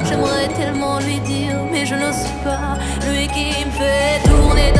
J'aimerais tellement lui dire, mais je n'ose pas. Lui qui me fait tourner